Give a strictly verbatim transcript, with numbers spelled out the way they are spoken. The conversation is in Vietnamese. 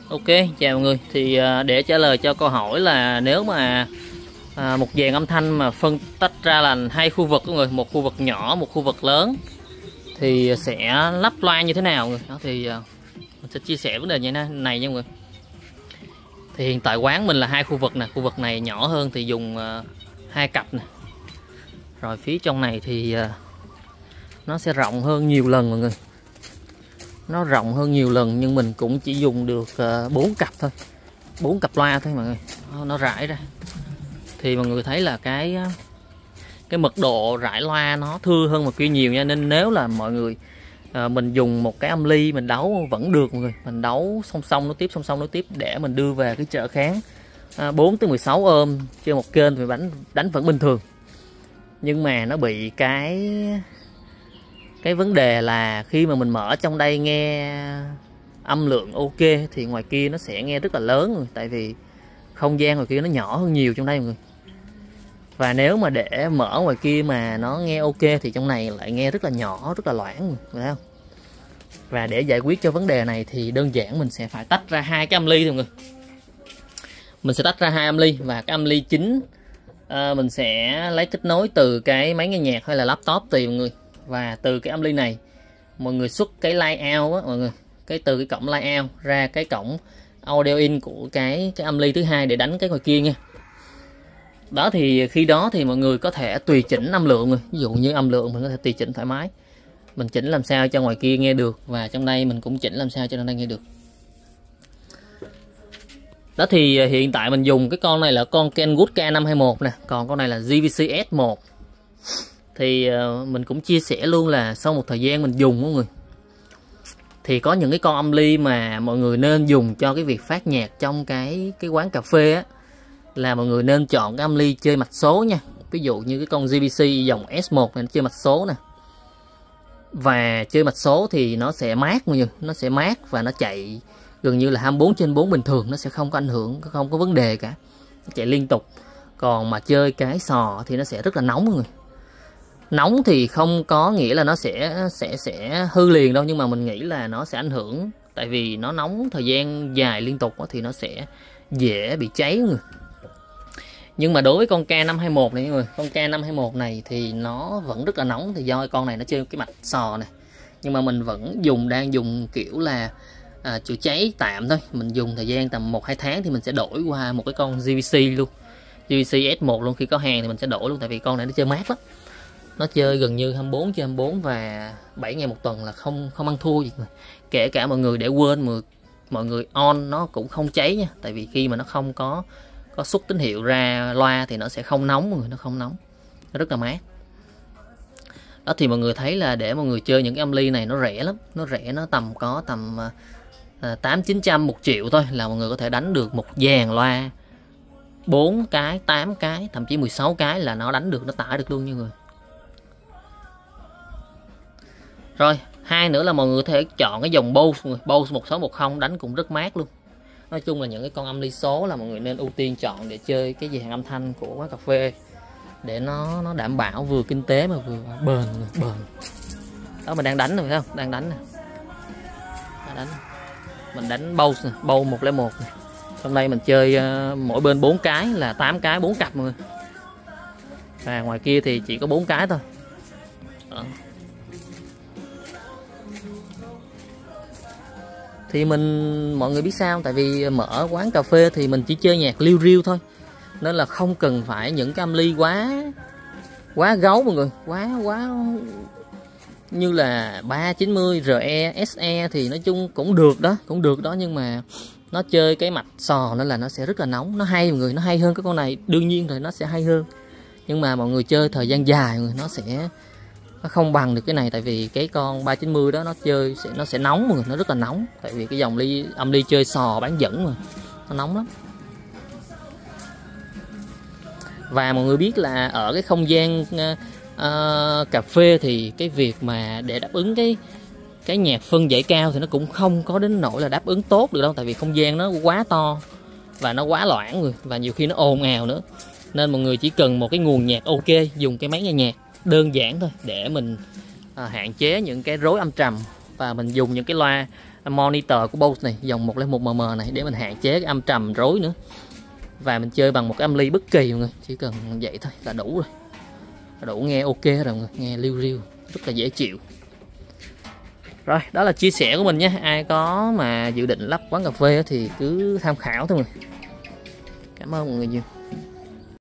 Ok, chào mọi người. Thì à, để trả lời cho câu hỏi là nếu mà à, một dàn âm thanh mà phân tách ra là hai khu vực mọi người, một khu vực nhỏ, một khu vực lớn thì sẽ lắp loa như thế nào người? Đó thì à, mình sẽ chia sẻ vấn đề như thế này nha mọi người. Thì hiện tại quán mình là hai khu vực nè, khu vực này nhỏ hơn thì dùng à, hai cặp nè. Rồi phía trong này thì à, nó sẽ rộng hơn nhiều lần mọi người. Nó rộng hơn nhiều lần nhưng mình cũng chỉ dùng được bốn uh, cặp thôi, bốn cặp loa thôi mọi người. Nó, nó rải ra thì mọi người thấy là cái cái mật độ rải loa nó thưa hơn một kia nhiều nha. Nên nếu là mọi người uh, mình dùng một cái âm ly mình đấu vẫn được mọi người, mình đấu song song nó tiếp song song nó tiếp để mình đưa về cái chợ kháng uh, bốn tới mười sáu ôm trên một kênh thì đánh đánh vẫn bình thường. Nhưng mà nó bị cái cái vấn đề là khi mà mình mở trong đây nghe âm lượng ok thì ngoài kia nó sẽ nghe rất là lớn rồi, tại vì không gian ngoài kia nó nhỏ hơn nhiều trong đây mọi người. Và nếu mà để mở ngoài kia mà nó nghe ok thì trong này lại nghe rất là nhỏ, rất là loãng, phải không? Và để giải quyết cho vấn đề này thì đơn giản mình sẽ phải tách ra hai cái âm ly thôi mọi người. Mình sẽ tách ra hai âm ly và cái âm ly chính à, mình sẽ lấy kết nối từ cái máy nghe nhạc hay là laptop tùy mọi người. Và từ cái âm ly này mọi người xuất cái line out á mọi người, cái từ cái cổng line out ra cái cổng audio in của cái cái âm ly thứ hai để đánh cái ngoài kia nha. Đó thì khi đó thì mọi người có thể tùy chỉnh âm lượng rồi. Ví dụ như âm lượng mình có thể tùy chỉnh thoải mái. Mình chỉnh làm sao cho ngoài kia nghe được và trong đây mình cũng chỉnh làm sao cho trong đây nghe được. Đó thì hiện tại mình dùng cái con này là con Kenwood K năm hai mốt nè, còn con này là giê vê xê S một. Thì mình cũng chia sẻ luôn là sau một thời gian mình dùng mọi người thì có những cái con âm ly mà mọi người nên dùng cho cái việc phát nhạc trong cái cái quán cà phê á, là mọi người nên chọn cái âm ly chơi mạch số nha. Ví dụ như cái con giê vê xê dòng S một này nó chơi mạch số nè. Và chơi mạch số thì nó sẽ mát mọi người, nó sẽ mát và nó chạy gần như là hai mươi bốn trên bốn bình thường, nó sẽ không có ảnh hưởng, không có vấn đề cả. Nó chạy liên tục. Còn mà chơi cái sò thì nó sẽ rất là nóng mọi người. Nóng thì không có nghĩa là nó sẽ sẽ sẽ hư liền đâu, nhưng mà mình nghĩ là nó sẽ ảnh hưởng, tại vì nó nóng thời gian dài liên tục thì nó sẽ dễ bị cháy người. Nhưng mà đối với con K năm hai mốt này mọi người, con K năm hai mốt này thì nó vẫn rất là nóng, thì do con này nó chơi cái mạch sò này. Nhưng mà mình vẫn dùng đang dùng kiểu là à, chữa cháy tạm thôi. Mình dùng thời gian tầm một hai tháng thì mình sẽ đổi qua một cái con giê vê xê luôn, giê vê xê S một luôn. Khi có hàng thì mình sẽ đổi luôn, tại vì con này nó chơi mát lắm. Nó chơi gần như hai mươi bốn trên hai mươi bốn và bảy ngày một tuần là không không ăn thua gì mà. Kể cả mọi người để quên mà mọi người on nó cũng không cháy nha, tại vì khi mà nó không có có xuất tín hiệu ra loa thì nó sẽ không nóng mọi người, nó không nóng, nó rất là mát. Đó thì mọi người thấy là để mọi người chơi những cái âm ly này nó rẻ lắm, nó rẻ, nó tầm có tầm tám chín trăm một triệu thôi là mọi người có thể đánh được một dàn loa bốn cái, tám cái, thậm chí mười sáu cái là nó đánh được, nó tải được luôn nha người. Rồi, hai nữa là mọi người có thể chọn cái dòng Bose, Bose một sáu một không đánh cũng rất mát luôn. Nói chung là những cái con âm ly số là mọi người nên ưu tiên chọn để chơi cái dàn âm thanh của quán cà phê, để nó nó đảm bảo vừa kinh tế mà vừa bền bền. Đó mình đang đánh rồi phải không? Đang đánh nè. Đang đánh. Mình đánh Bose nè, Bose một không một nè. Hôm nay mình chơi uh, mỗi bên bốn cái là tám cái, bốn cặp mọi người. Và ngoài kia thì chỉ có bốn cái thôi. Đó. Thì mình mọi người biết sao, tại vì mở quán cà phê thì mình chỉ chơi nhạc liu riu thôi, nên là không cần phải những cái âm ly quá quá gấu mọi người, quá quá như là ba chín mươi R E S E thì nói chung cũng được đó, cũng được đó, nhưng mà nó chơi cái mạch sò nên là nó sẽ rất là nóng. Nó hay mọi người, nó hay hơn cái con này, đương nhiên rồi, nó sẽ hay hơn, nhưng mà mọi người chơi thời gian dài người nó sẽ nó không bằng được cái này, tại vì cái con ba chín mươi đó nó chơi sẽ nó sẽ nóng mọi người, nó rất là nóng, tại vì cái dòng ly âm ly chơi sò bán dẫn mà nó nóng lắm. Và mọi người biết là ở cái không gian uh, cà phê thì cái việc mà để đáp ứng cái cái nhạc phân dãy cao thì nó cũng không có đến nỗi là đáp ứng tốt được đâu, tại vì không gian nó quá to và nó quá loãng người, và nhiều khi nó ồn ào nữa. Nên mọi người chỉ cần một cái nguồn nhạc ok, dùng cái máy nghe nhạc đơn giản thôi để mình à, hạn chế những cái rối âm trầm, và mình dùng những cái loa monitor của Bose này, dòng một không một mm này, để mình hạn chế cái âm trầm rối nữa. Và mình chơi bằng một cái âm ly bất kỳ mọi người, chỉ cần vậy thôi là đủ rồi, đủ nghe ok rồi mọi người, nghe liu riu rất là dễ chịu. Rồi, đó là chia sẻ của mình nhé. Ai có mà dự định lắp quán cà phê thì cứ tham khảo thôi mọi người. Cảm ơn mọi người nhiều.